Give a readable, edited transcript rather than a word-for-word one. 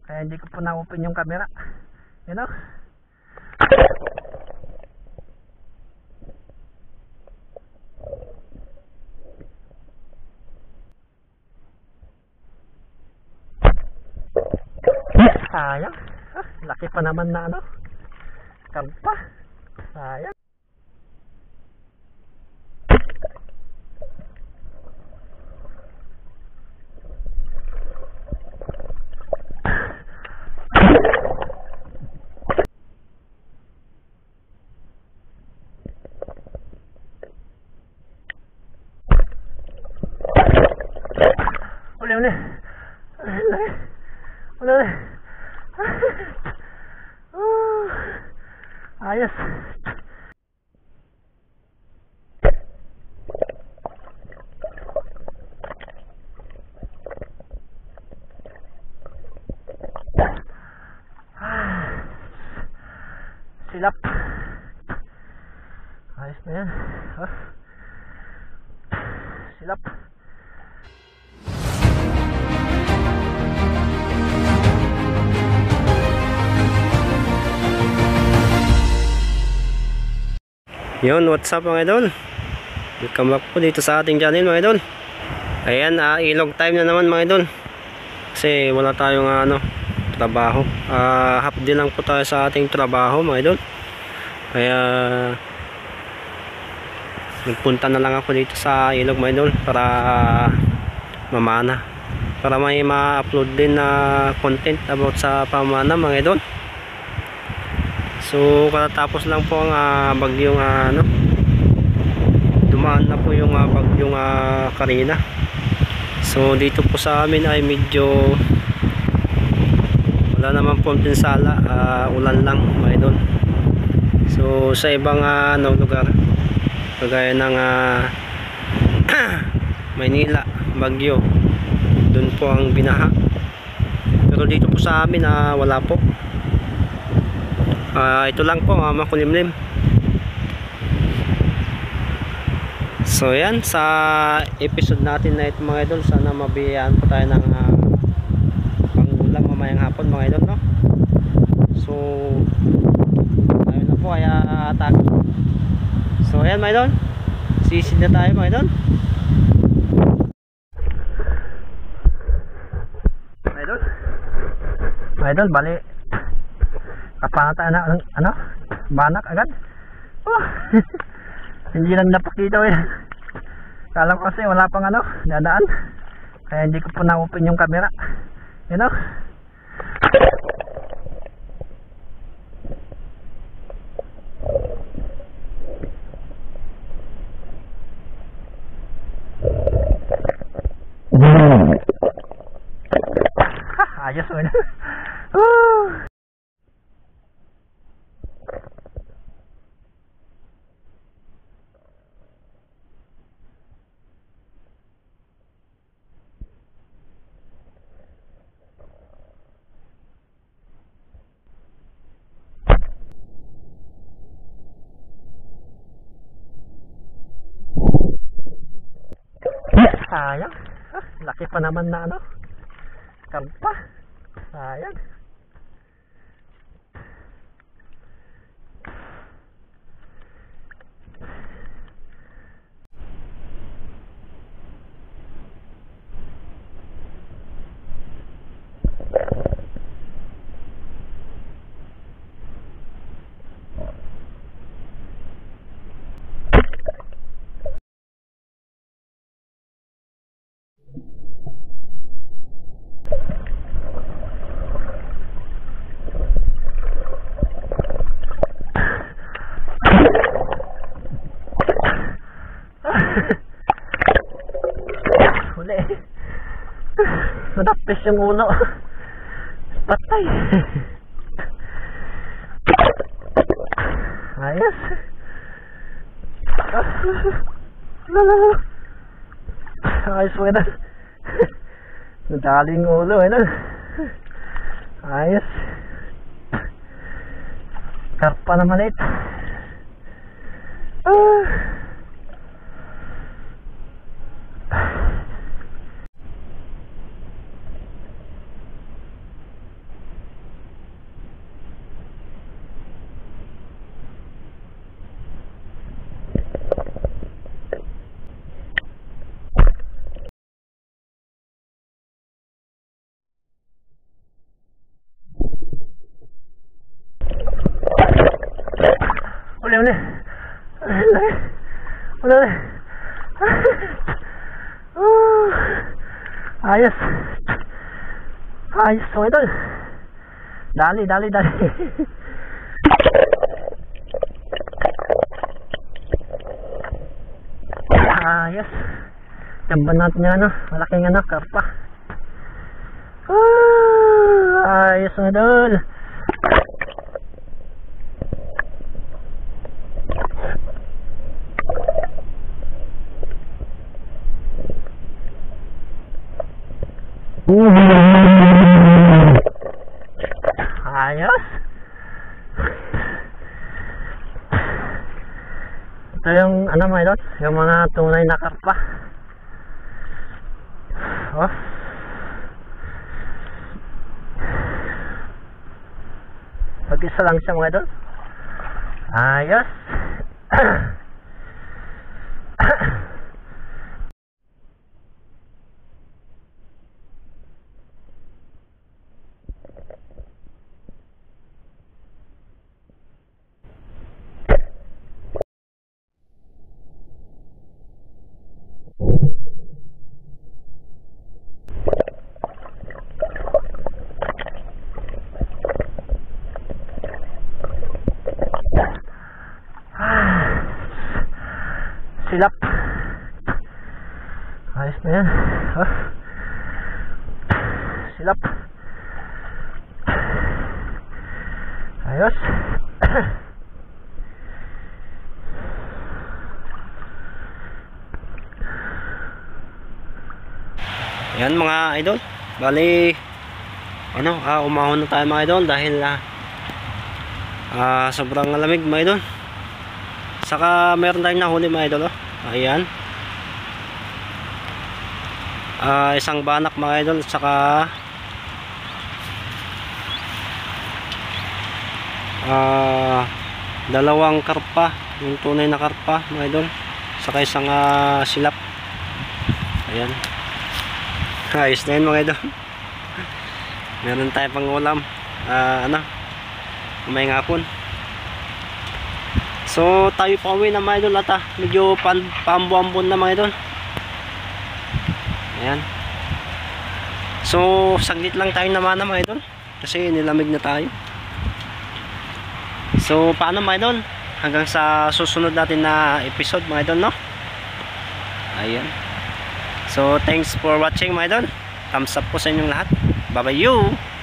Kaya hindi ko po na-open yung camera. You know? Sayang. Laki pa naman na ano. Kampa. Sayang. Uli. Ayos. Silap. Ayos na yan. Silap. Yun, what's up mga idol? Welcome back po dito sa ating channel mga idol. Ayan, ilog time na naman mga idol. Kasi wala tayong trabaho. Half day lang po tayo sa ating trabaho mga idol. Kaya nagpunta na lang ako dito sa ilog mga idol para mamana. Para may ma-upload din na content about sa pamana mga idol. So katatapos lang po ang bagyong dumaan na po yung bagyong Karina. So dito po sa amin ay medyo wala naman po pinsala, ulan lang mga idol. So sa ibang lugar kagaya ng Maynila, Bagyo, doon po ang binaha. Pero dito po sa amin wala po. Ito lang po makulimlim. So yan, sa episode natin na ito mga idol, sana mabiyaan po tayo ng pangulam mamayang hapon mga idol, no? So ayun na po, kaya atake. So ayan mga idol, sisid na tayo mga idol. Mga idol, bali kapana tayo na banak agad. Hindi lang napakita kala ko kasi wala pang dadaan, kaya hindi ko po na-open yung camera, you know. Ayos mo na. Sayang. Laki pa naman na kampa. Sayang. Huli. Natapis yung ulo. Patay. Ayos. Ayos mo na. Nadaling ulo ayos. Karpa naman ito. Ayos. Ayos mga idol. Dali. Ayos. Jamban natin nga no. Malaking ano, karpa. Ayos mga idol. Ayos. Ito yung ano mga idol, yung mga tunay na karpa. Oh. Pag-isa lang siya mga idol. Ayos. Silap. Ayos na yan. Silap. Ayos. Yan mga idol. Bali umahon na tayo mga idol dahil sobrang lamig mga idol. Saka meron tayong nahuli mga idol. Ayan. Isang banak mga idol. Saka dalawang karpa. Yung tunay na karpa mga idol. Saka isang silap. Ayan. Ayos na yun mga idol. Meron tayong pang ulam. May ngapon. So tayo pa uwi na mga idol at medyo paambo-ambon na mga idol. Ayan. So saglit lang tayo naman na mga idol kasi nilamig na tayo. So paano mga idol? Hanggang sa susunod natin na episode mga idol, no? Ayan. So thanks for watching mga idol. Thumbs up po sa inyong lahat. Bye bye you.